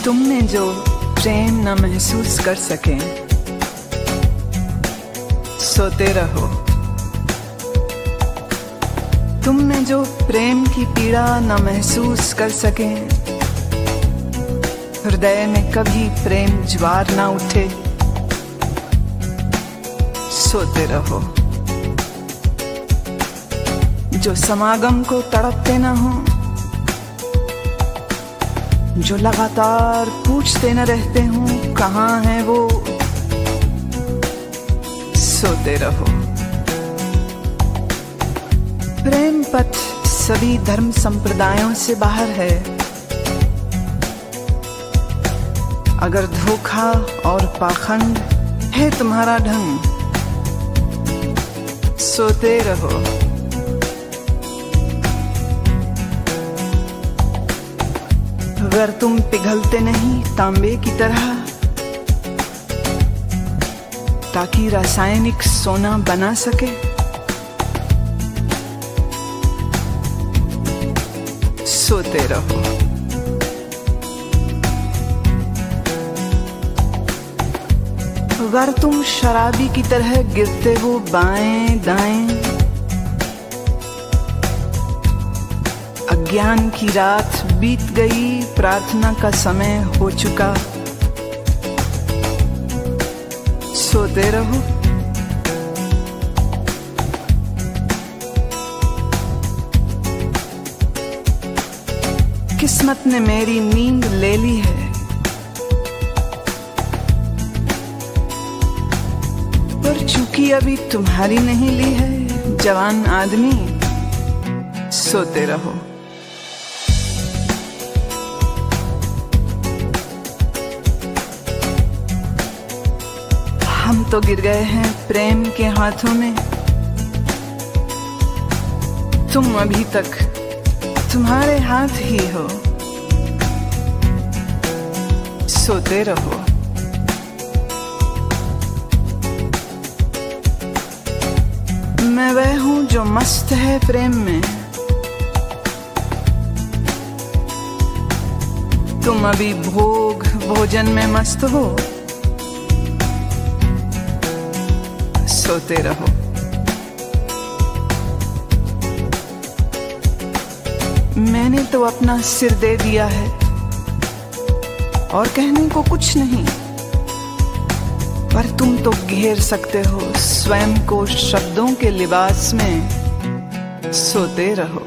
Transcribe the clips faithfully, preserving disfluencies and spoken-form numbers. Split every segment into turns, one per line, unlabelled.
तुमने जो प्रेम न महसूस कर सके, सोते रहो। तुमने जो प्रेम की पीड़ा न महसूस कर सके, हृदय में कभी प्रेम ज्वार ना उठे, सोते रहो। जो समागम को तड़पते न हो, जो लगातार पूछते न रहते हूँ कहाँ है वो, सोते रहो। प्रेम पथ सभी धर्म संप्रदायों से बाहर है। अगर धोखा और पाखंड है तुम्हारा ढंग, सोते रहो। अगर तुम पिघलते नहीं तांबे की तरह, ताकि रासायनिक सोना बना सके, सोते रहो। अगर तुम शराबी की तरह गिरते हो बाएं दाएं, अज्ञान की रात बीत गई, प्रार्थना का समय हो चुका, सोते रहो। किस्मत ने मेरी नींद ले ली है, पर चूंकि अभी तुम्हारी नहीं ली है जवान आदमी, सोते रहो। हम तो गिर गए हैं प्रेम के हाथों में, तुम अभी तक तुम्हारे हाथ ही हो, सोते रहो। मैं वह हूं जो मस्त है प्रेम में, तुम अभी भोग भोजन में मस्त हो, सोते रहो। मैंने तो अपना सिर दे दिया है और कहने को कुछ नहीं, पर तुम तो घेर सकते हो स्वयं को शब्दों के लिबास में, सोते रहो।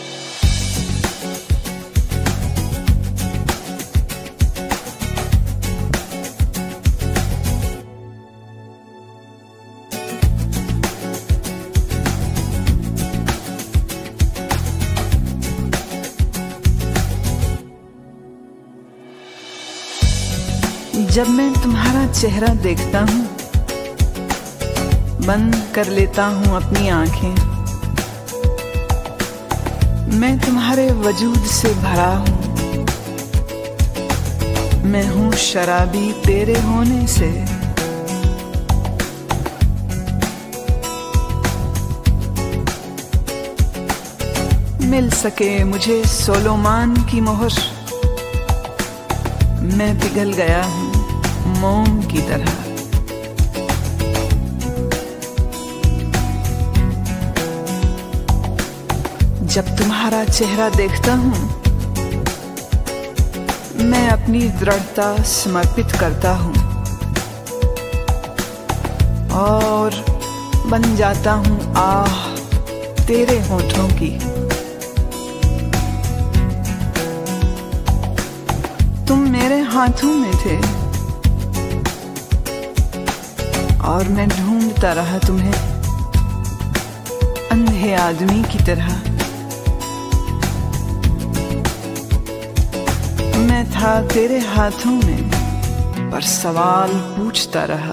जब मैं तुम्हारा चेहरा देखता हूँ, बंद कर लेता हूँ अपनी आंखें। मैं तुम्हारे वजूद से भरा हूँ, मैं हूँ शराबी तेरे होने से। मिल सके मुझे सोलोमान की मोहर, मैं पिघल गया हूँ मोम की तरह। जब तुम्हारा चेहरा देखता हूँ, मैं अपनी दृढ़ता समर्पित करता हूँ और बन जाता हूँ आह तेरे होठों की। तुम मेरे हाथों में थे और मैं ढूंढता रहा तुम्हें अंधे आदमी की तरह। मैं था तेरे हाथों में, पर सवाल पूछता रहा।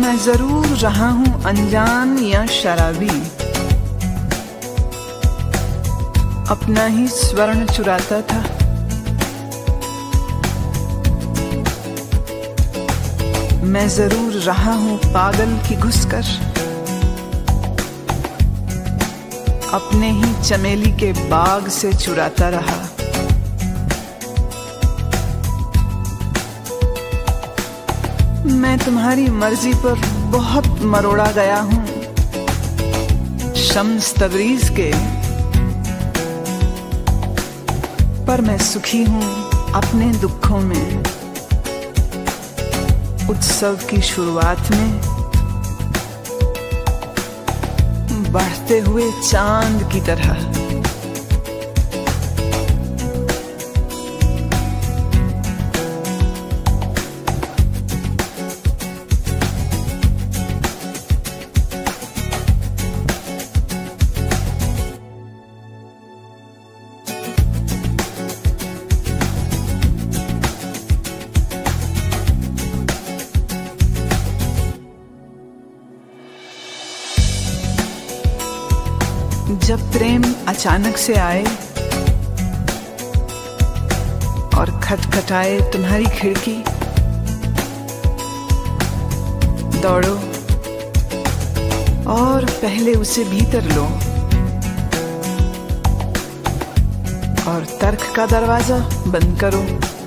मैं जरूर रहा हूं अनजान या शराबी, अपना ही स्वर्ण चुराता था। मैं जरूर रहा हूं पागल की घुसकर, अपने ही चमेली के बाग से चुराता रहा। मैं तुम्हारी मर्जी पर बहुत मरोड़ा गया हूं शम्स तबरीज के, पर मैं सुखी हूं अपने दुखों में। उत्सव की शुरुआत में बढ़ते हुए चांद की तरह। जब प्रेम अचानक से आए और खटखटाए तुम्हारी खिड़की, दौड़ो और पहले उसे भीतर लो और तर्क का दरवाजा बंद करो।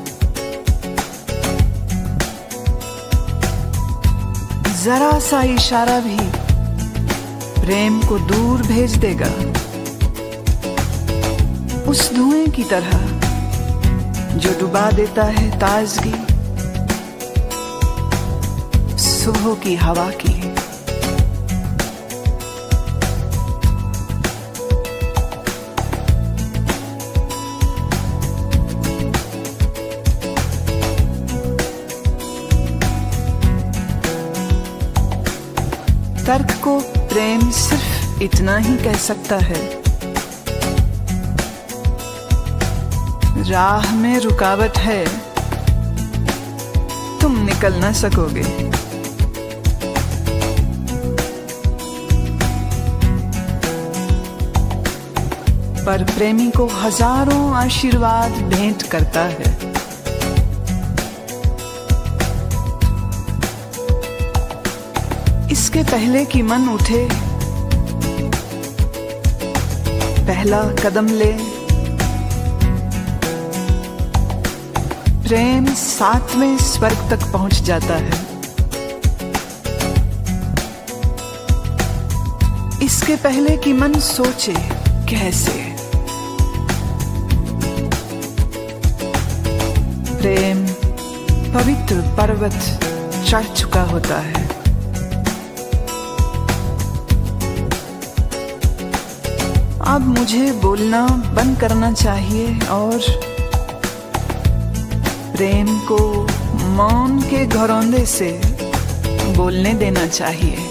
जरा सा इशारा भी प्रेम को दूर भेज देगा, उस धुएं की तरह जो डुबा देता है ताजगी सुबह की हवा की। तर्क को प्रेम सिर्फ इतना ही कह सकता है, राह में रुकावट है, तुम निकल ना सकोगे। पर प्रेमी को हजारों आशीर्वाद भेंट करता है। इसके पहले कि मन उठे, पहला कदम ले, प्रेम सातवें स्वर्ग तक पहुंच जाता है। इसके पहले कि मन सोचे कैसे, प्रेम पवित्र पर्वत चढ़ चुका होता है। अब मुझे बोलना बंद करना चाहिए और प्रेम को मौन के घरौंदे से बोलने देना चाहिए।